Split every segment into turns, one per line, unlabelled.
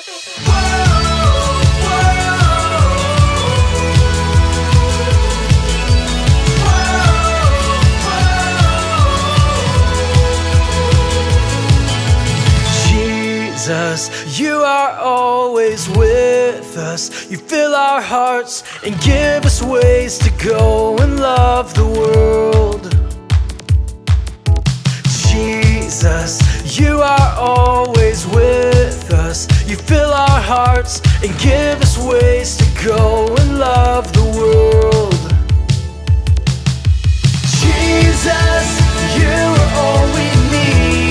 Jesus, you are always with us. You fill our hearts and give us ways to go and love the world. Jesus, you are always with us. You fill our hearts and give us ways to go and love the world. Jesus, you are all we need.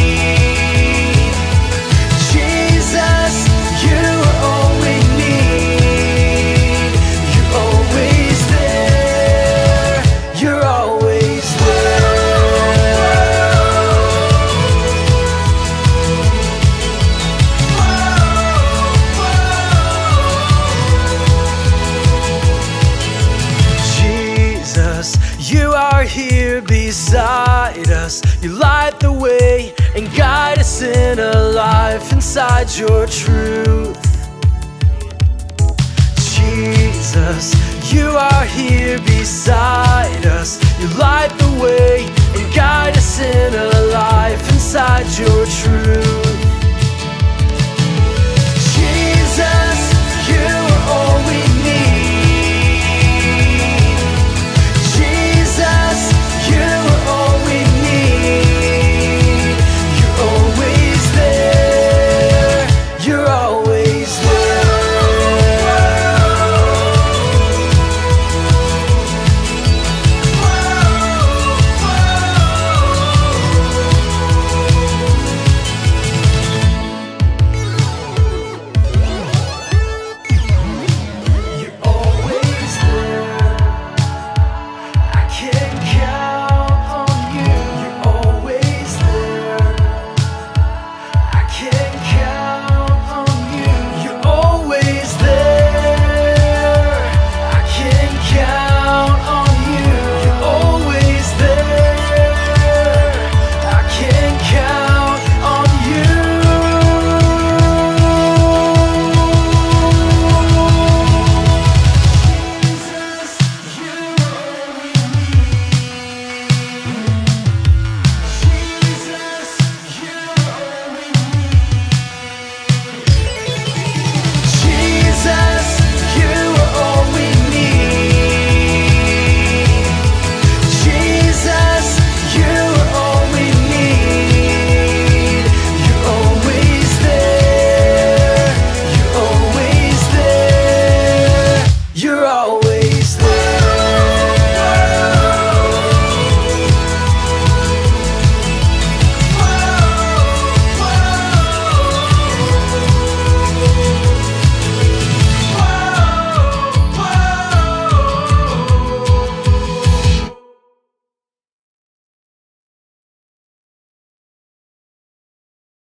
Jesus, you are all we need. You're always there. You're always You are here beside us. You light the way and guide us in a life inside your truth. Jesus, you are here beside us. You light the way and guide us in a life inside your truth.